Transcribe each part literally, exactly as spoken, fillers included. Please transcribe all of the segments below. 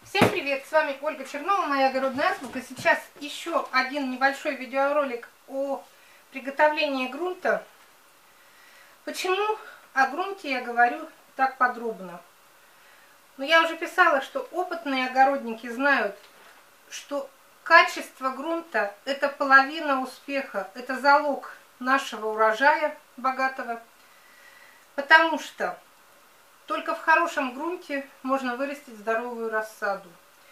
Всем привет! С вами Ольга Чернова, моя огородная азбука. Сейчас еще один небольшой видеоролик о приготовлении грунта. Почему о грунте я говорю так подробно? Ну, я уже писала, что опытные огородники знают, что качество грунта – это половина успеха, это залог нашего урожая богатого, потому что только в хорошем грунте можно вырастить здоровую рассаду.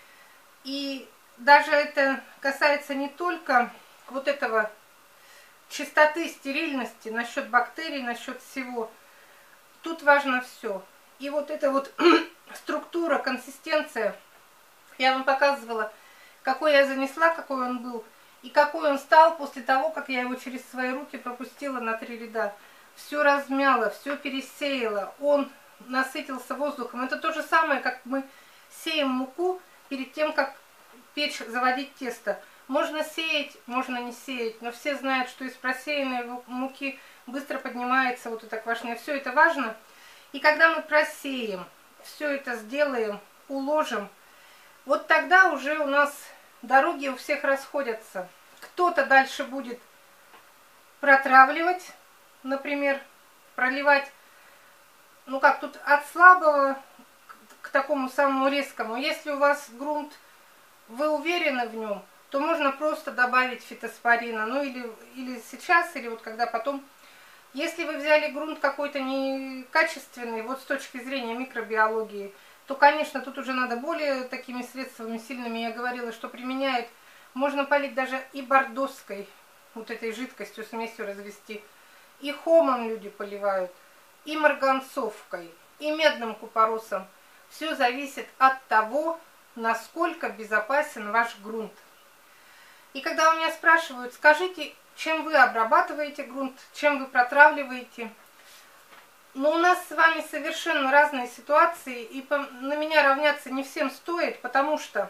И даже это касается не только вот этого чистоты, стерильности, насчет бактерий, насчет всего. Тут важно все. И вот эта вот структура, консистенция, я вам показывала, какой я занесла, какой он был, и какой он стал после того, как я его через свои руки пропустила на три ряда. Все размяло, все пересеяло, он насытился воздухом. Это то же самое, как мы сеем муку перед тем, как печь, заводить тесто. Можно сеять, можно не сеять, но все знают, что из просеянной муки быстро поднимается вот это квашня. Все это важно. И когда мы просеем, все это сделаем, уложим, вот тогда уже у нас дороги у всех расходятся. Кто-то дальше будет протравливать, например, проливать, ну как тут, от слабого к такому самому резкому. Если у вас грунт, вы уверены в нем, то можно просто добавить фитоспорина. Ну или, или сейчас, или вот когда потом. Если вы взяли грунт какой-то некачественный, вот с точки зрения микробиологии, то, конечно, тут уже надо более такими средствами сильными. Я говорила, что применяют, можно полить даже и бордоской, вот этой жидкостью, смесью развести. И хомом люди поливают, и марганцовкой, и медным купоросом. Все зависит от того, насколько безопасен ваш грунт. И когда у меня спрашивают, скажите, чем вы обрабатываете грунт, чем вы протравливаете, но у нас с вами совершенно разные ситуации, и на меня равняться не всем стоит, потому что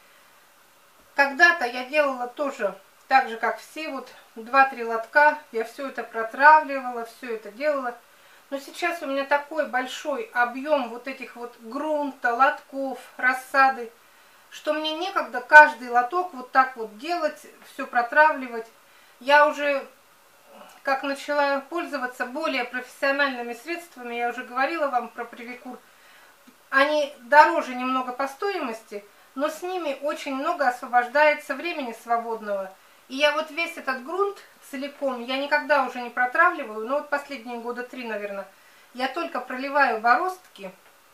когда-то я делала тоже так же, как все, вот два-три лотка, я все это протравливала, все это делала. Но сейчас у меня такой большой объем вот этих вот грунта, лотков, рассады, что мне некогда каждый лоток вот так вот делать, все протравливать. Я уже, как начала пользоваться более профессиональными средствами, я уже говорила вам про Привикур, они дороже немного по стоимости, но с ними очень много освобождается времени свободного. И я вот весь этот грунт целиком, я никогда уже не протравливаю, но вот последние года три, наверное, я только проливаю бороздки.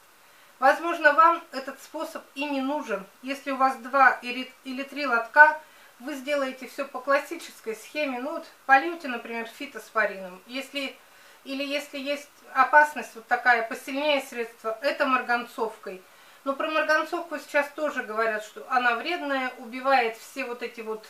Возможно, вам этот способ и не нужен. Если у вас два или три лотка, вы сделаете все по классической схеме. Ну вот польете, например, фитоспорином. Если, или если есть опасность вот такая, посильнее средство, это марганцовкой. Но про марганцовку сейчас тоже говорят, что она вредная, убивает все вот эти вот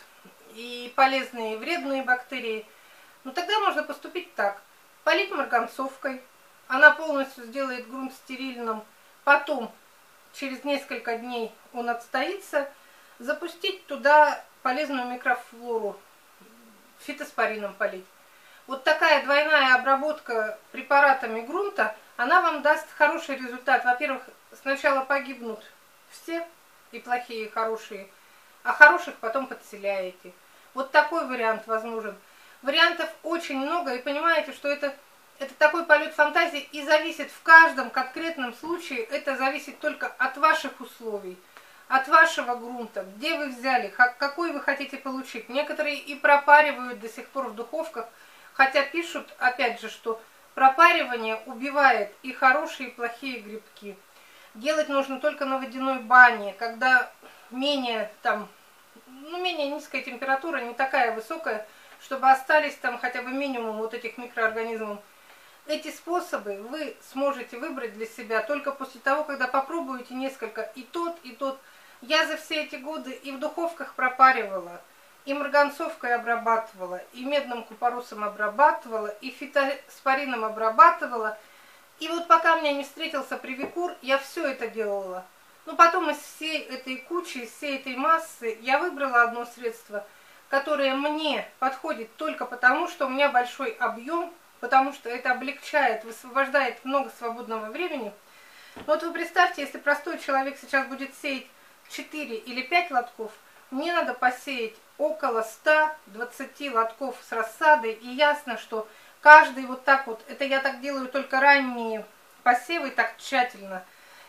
и полезные, и вредные бактерии. Ну тогда можно поступить так. Полить марганцовкой. Она полностью сделает грунт стерильным. Потом, через несколько дней он отстоится. Запустить туда полезную микрофлору. Фитоспорином полить. Вот такая двойная обработка препаратами грунта, она вам даст хороший результат. Во-первых, сначала погибнут все, и плохие, и хорошие, а хороших потом подселяете. Вот такой вариант возможен. Вариантов очень много, и понимаете, что это, это такой полет фантазии, и зависит в каждом конкретном случае, это зависит только от ваших условий, от вашего грунта, где вы взяли, какой вы хотите получить. Некоторые и пропаривают до сих пор в духовках, хотя пишут, опять же, что пропаривание убивает и хорошие, и плохие грибки. Делать нужно только на водяной бане, когда менее, там, ну, менее низкая температура, не такая высокая, чтобы остались там хотя бы минимум вот этих микроорганизмов. Эти способы вы сможете выбрать для себя только после того, когда попробуете несколько, и тот, и тот. Я за все эти годы и в духовках пропаривала, и марганцовкой обрабатывала, и медным купоросом обрабатывала, и фитоспорином обрабатывала. И вот пока мне не встретился Привикур, я все это делала. Но потом из всей этой кучи, из всей этой массы я выбрала одно средство, которое мне подходит только потому, что у меня большой объем, потому что это облегчает, высвобождает много свободного времени. Вот вы представьте, если простой человек сейчас будет сеять четыре или пять лотков, мне надо посеять около ста двадцати лотков с рассадой. И ясно, что каждый вот так вот, это я так делаю только ранние посевы, так тщательно.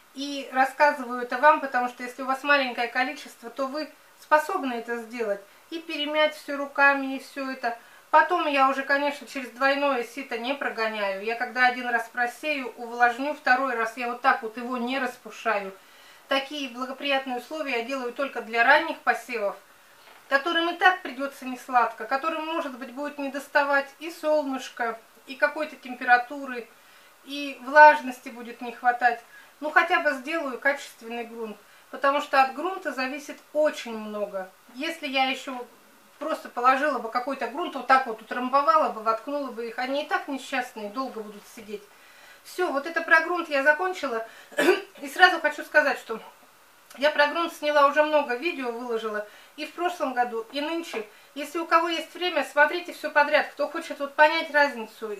И рассказываю это вам, потому что если у вас маленькое количество, то вы способны это сделать. И перемять все руками, и все это. Потом я уже, конечно, через двойное сито не прогоняю. Я когда один раз просею, увлажню, второй раз я вот так вот его не распушаю. Такие благоприятные условия я делаю только для ранних посевов, которым и так придется несладко, которым, может быть, будет недоставать и солнышко, и какой-то температуры, и влажности будет не хватать. Ну, хотя бы сделаю качественный грунт, потому что от грунта зависит очень много. Если я еще просто положила бы какой-то грунт, вот так вот утрамбовала бы, воткнула бы их, они и так несчастные, долго будут сидеть. Все, вот это про грунт я закончила. И сразу хочу сказать, что я про грунт сняла уже много видео, выложила и в прошлом году, и нынче. Если у кого есть время, смотрите все подряд. Кто хочет вот понять разницу,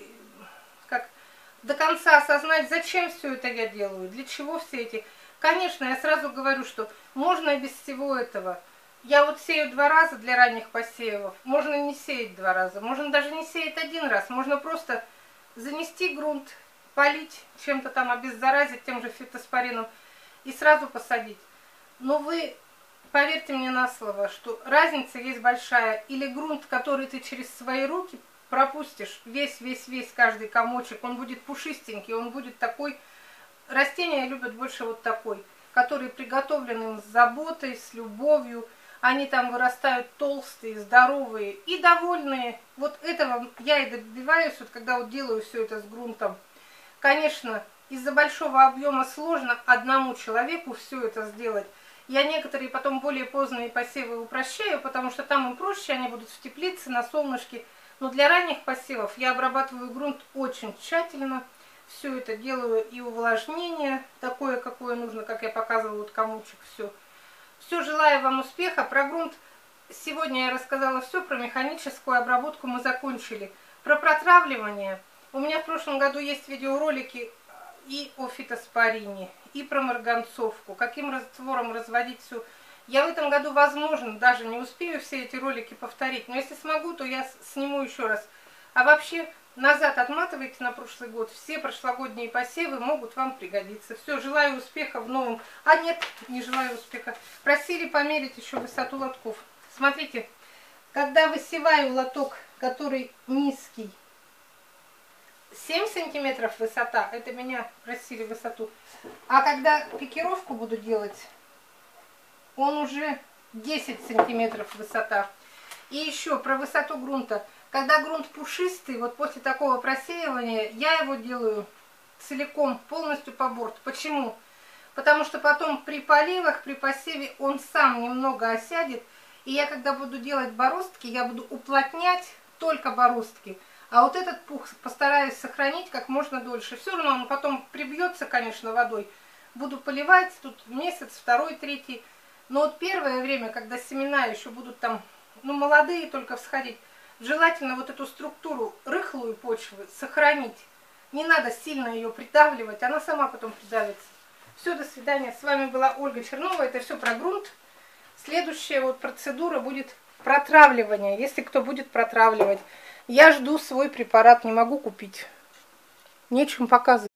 как до конца осознать, зачем все это я делаю, для чего все эти... Конечно, я сразу говорю, что можно и без всего этого. Я вот сею два раза для ранних посевов, можно не сеять два раза, можно даже не сеять один раз, можно просто занести грунт, полить чем-то там, обеззаразить тем же фитоспорином и сразу посадить. Но вы, поверьте мне на слово, что разница есть большая. Или грунт, который ты через свои руки пропустишь, весь-весь-весь каждый комочек, он будет пушистенький, он будет такой. Растения любят больше вот такой, который приготовлен им с заботой, с любовью. Они там вырастают толстые, здоровые и довольные. Вот этого я и добиваюсь, вот когда вот делаю все это с грунтом. Конечно, из-за большого объема сложно одному человеку все это сделать. Я некоторые потом более поздние посевы упрощаю, потому что там им проще, они будут в теплице, на солнышке. Но для ранних посевов я обрабатываю грунт очень тщательно. Все это делаю и увлажнение такое, какое нужно, как я показывала, вот комочек, все. Все, желаю вам успеха. Про грунт сегодня я рассказала все, про механическую обработку мы закончили. Про протравливание. У меня в прошлом году есть видеоролики и о фитоспорине, и про марганцовку, каким раствором разводить все. Я в этом году, возможно, даже не успею все эти ролики повторить, но если смогу, то я сниму еще раз. А вообще, назад отматывайте на прошлый год, все прошлогодние посевы могут вам пригодиться. Все, желаю успеха в новом... А нет, не желаю успеха. Просили померить еще высоту лотков. Смотрите, когда высеваю лоток, который низкий, семь сантиметров высота, это меня просили высоту. А когда пикировку буду делать, он уже десять сантиметров высота. И еще про высоту грунта. Когда грунт пушистый, вот после такого просеивания, я его делаю целиком, полностью по борт. Почему? Потому что потом при поливах, при посеве он сам немного осядет. И я когда буду делать бороздки, я буду уплотнять только бороздки. А вот этот пух постараюсь сохранить как можно дольше. Все равно он потом прибьется, конечно, водой. Буду поливать тут месяц, второй, третий. Но вот первое время, когда семена еще будут там, ну, молодые только всходить, желательно вот эту структуру, рыхлую почвы сохранить. Не надо сильно ее придавливать, она сама потом придавится. Все, до свидания. С вами была Ольга Чернова. Это все про грунт. Следующая вот процедура будет протравливание, если кто будет протравливать. Я жду свой препарат, не могу купить. Нечем показывать.